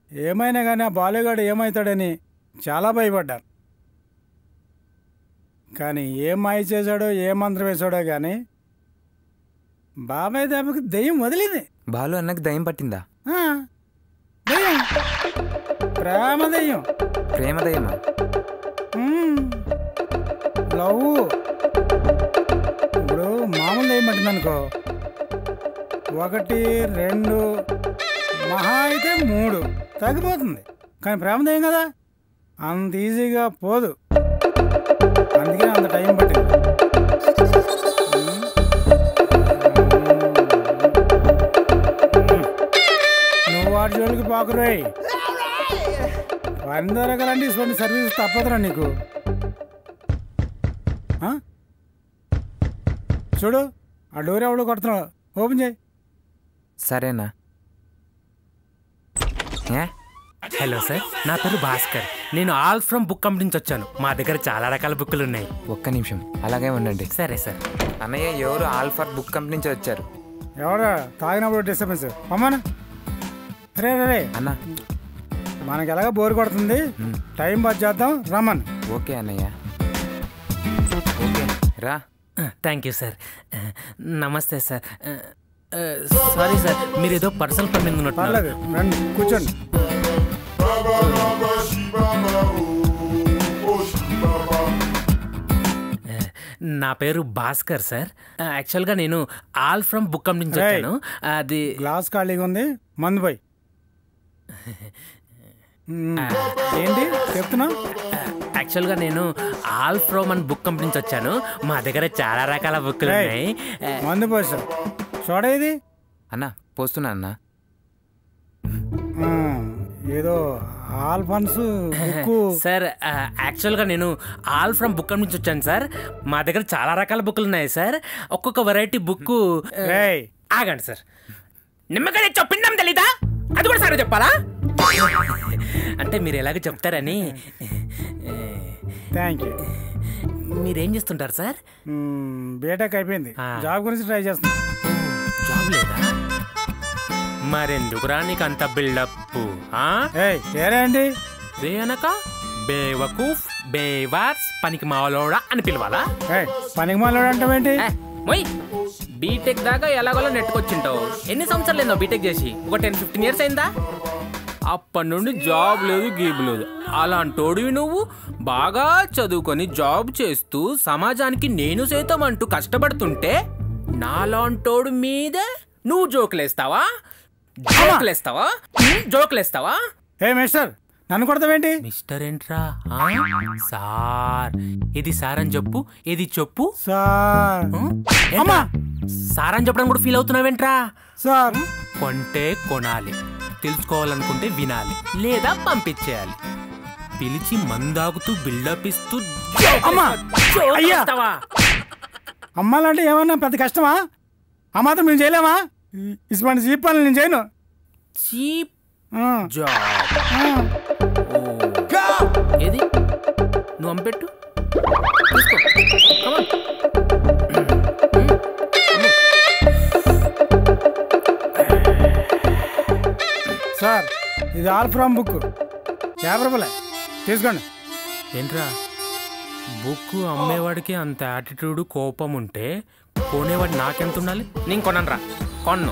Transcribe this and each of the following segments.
ఏమైనా కానీ ఆ బాలుగాడు ఏమవుతాడని చాలా భయపడ్డాను. కానీ ఏం మాయ చేశాడో ఏ మంత్రం వేశాడో కానీ బాబాయ్ దెబ్బకి దెయ్యం వదిలింది. బాలు అన్నకు దయ్యం పట్టిందా? దెయ్యం, ప్రేమ దెయ్యం. ప్రేమ దయ్యమా? లవ్. ఇప్పుడు మామూలు దెయ్యం పట్టిందనుకో, 1 2 మహా అయితే 3 తగ్గిపోతుంది. కానీ ప్రేమ దెయ్యం కదా, అంత ఈజీగా పోదు. అందుకే అంత టైం పట్టింది. నువ్వు వాటి జోలికి పాకురాయి. పని దొరకాలంటే ఇటువంటి సర్వీస్ తప్పదురా నీకు. చూడు, ఆ డోర్ ఎవడో కొడుతున్నావు, ఓపెన్ చేయి. సరేనా? హలో సార్, నా పేరు భాస్కర్. నేను ఆల్ ఫ్రమ్ బుక్ కంపెనీ నుంచి వచ్చాను. మా దగ్గర చాలా రకాల బుక్కులు ఉన్నాయి. ఒక్క నిమిషం అలాగే ఉండండి. సరే సార్. అన్నయ్య, ఎవరు ఆల్ఫర్ బుక్ కంపెనీ నుంచి వచ్చారు? ఎవరా తాగినప్పుడు డిస్టర్బెన్స్ అమ్మానా? రే రే అన్న, మనకి ఎలాగ బోర్ కొడుతుంది, టైం పాస్ చేద్దాం, రమ్మన్. ఓకే అన్నయ్య, ఓకే రా. Thank you sir. నమస్తే సార్. సారీ సార్, మీరు ఏదో పర్సనల్ పని మీద పర్లేదు, రండి కూర్చోండి. నా పేరు భాస్కర్ సార్. యాక్చువల్గా నేను ఆల్ ఫ్రమ్ బుక్ కంపెనీ నుంచి వచ్చాను. అది గ్లాస్ ఖాళీగా ఉంది, మందు పోయి. ఏంటి చెప్తున్నా? యాక్చువల్గా నేను ఆల్ ఫ్రమ్ అని బుక్ కంపెనీ నుంచి వచ్చాను. మా దగ్గర చాలా రకాల బుక్లు ఉన్నాయి. మందు పోసా చూడ. ఇది అన్న పోస్తున్నా అన్న. ఏదో ఆల్ ఫన్స్ సార్. యాక్చువల్గా నేను ఆల్ ఫ్రమ్ బుక్ నుంచి వచ్చాను సార్. మా దగ్గర చాలా రకాల బుక్లు ఉన్నాయి సార్. ఒక్కొక్క వెరైటీ బుక్. ఆగండి సార్, నిమ్మకాయ పిండం తెలీదా? అది కూడా సార్ చెప్పాలా? అంటే మీరు ఎలాగ చెప్తారని. Thank you. మీరేం చేస్తుంటారు సార్? బీటెక్ అయిపోయింది, జాబ్ గురించి ట్రై చేస్తున్నా. జాబ్ లేదా? మరెందుకురా నీకు అంత బిల్డప్? అండి వేనక బేవకూఫ్, బేవార్స్, పనికి మాలోడా అని పిలవాలా? పనికి మాలోడా అంటావేంటి? బీటెక్ దాకా ఎలాగోలా నెట్టుకొచ్చింటావు. ఎన్ని సంవత్సరాలు ఏందో బీటెక్ చేసి? ఒక 10-15 ఇయర్స్ అయిందా? అప్పటి నుండి జాబ్ లేదు, గీబ్ లేదు. అలాంటోడివి నువ్వు బాగా చదువుకొని జాబ్ చేస్తూ సమాజానికి నేను సైతం అంటూ కష్టపడుతుంటే నాలాంటోడు మీదే నువ్వు జోకులేస్తావా? జోకులేస్తావా? ఏ మిస్టర్, నన్ను కొడతావేంటి? మిస్టర్ ఏంట్రా? సార్. ఇది సార్ అని చెప్పు. ఇది చెప్పు సార్. సార్ అని చెప్పడం కూడా ఫీల్ అవుతున్నావేంట్రా? సార్. కొంటే కొనాలి, తెలుసుకోవాలనుకుంటే వినాలి, లేదా పంపించేయాలి. పిలిచి మందాగుతూ బిల్డప్ ఇస్తూ అమ్మాలంటే ఏమన్నా పెద్ద కష్టమా? ఆ మాత్రం మేము చేయలేమా? ఇటువంటి చీప్ పనులు నేను చేయను. చీప్ ఏది? నువ్వు అమ్పెట్టు, సార్. ఇది ఆల్ ఫ్రమ్ బుక్, 50 రూపాయలే, తీసుకోండి. ఏంట్రా, బుక్ అమ్మేవాడికి అంత యాటిట్యూడ్, కోపం ఉంటే కొనేవాడు నాకెంత ఉండాలి? నేను కొనరా? కొన్ను.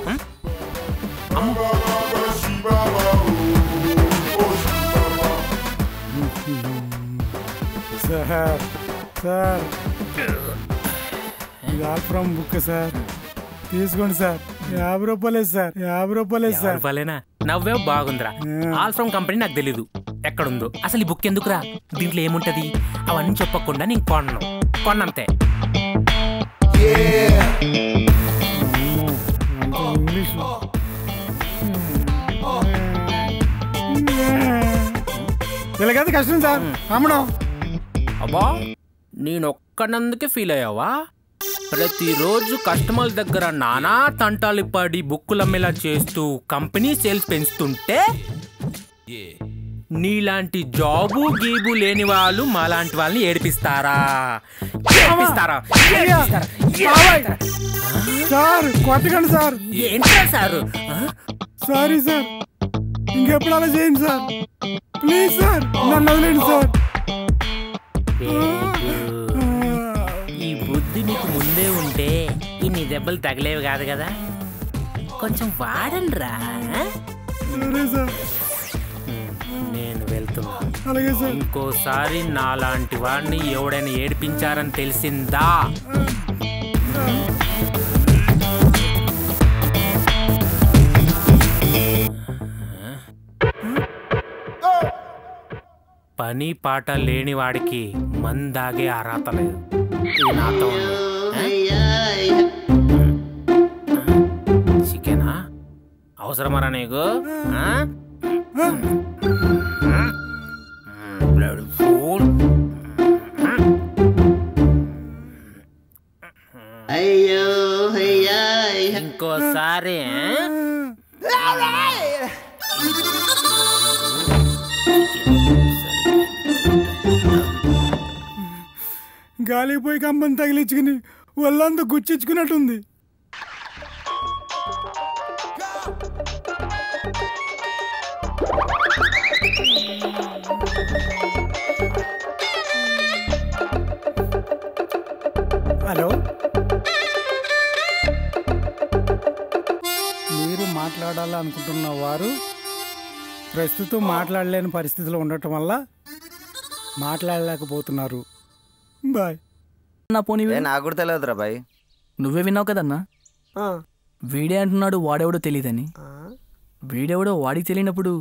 సార్ సార్, ఇది ఆల్ ఫ్రమ్ బుక్ సార్, తీసుకోండి సార్. 50 రూపాయలే సార్, 50 రూపాయలే సార్. రూపాయలేనా? నవ్వే బాగుందిరా. ఆల్ ఫ్రమ్ కంపెనీ నాకు తెలీదు ఎక్కడుందో. అసలు ఈ బుక్ ఎందుకురా? దీంట్లో ఏముంటది? అవన్నీ చెప్పకుండా నేను కొన్నంతే. ఇంగ్లీష్ ఇలాగైతే కష్టం సార్ అమ్మడం. అబ్బా, నేనొక్కనందుకే ఫీల్ అయ్యావా? ప్రతిరోజు కస్టమర్ల దగ్గర నానా తంటాలు పడి బుక్కులమ్మేలా చేస్తూ కంపెనీ సేల్స్ పెంచుతుంటే నీలాంటి జాబు గీబు లేని వాళ్ళు మాలాంటి వాళ్ళని ఏడిపిస్తారా? సార్ కొట్టకండి సార్. ఏంటా సారు? Sorry sir. ఇంకెప్పుడు అలా చేయండి సార్. ప్లీజ్ సార్, నన్ను వదిలేండి సార్. ఈ బుద్ధి నీకు ముందే ఉంటే ఇన్ని దెబ్బలు తగిలేవి కాదు కదా. కొంచెం వాడండి రా. సరే సార్, నేను వెళ్తున్నా. అలాగే సార్. ఇంకోసారి నాలాంటి వాడిని ఎవడైనా ఏడిపించారని తెలిసిందా పని పాట లేని వాడికి మందాగే అర్హత లేదు. ఇది నాతో ఉంది. చికెనా అవసరమరా నీకు? ఇంకోసారి గాలికి పోయి కంపని తగిలించుకుని వాళ్ళంతా గుచ్చించుకున్నట్టుంది. హలో, మీరు మాట్లాడాలనుకుంటున్న వారు ప్రస్తుతం మాట్లాడలేని పరిస్థితిలో ఉండటం వల్ల మాట్లాడలేకపోతున్నారు. బాయ్. నా పోనీ నాకు కూడా తెలియదురా బాయ్. నువ్వే విన్నావు కదన్నా. వీడే అంటున్నాడు వాడెవడో తెలియదని. వీడెవడో వాడికి తెలియనప్పుడు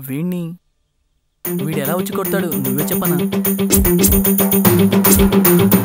వీడు ఎలా వచ్చి కొడతాడు? నువ్వే చెప్పనా.